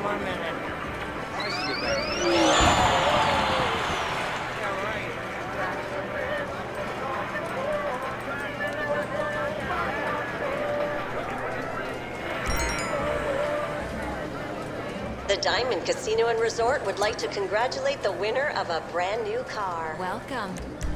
1 minute. I should get back to you. Yeah, right. The Diamond Casino and Resort would like to congratulate the winner of a brand new car. Welcome.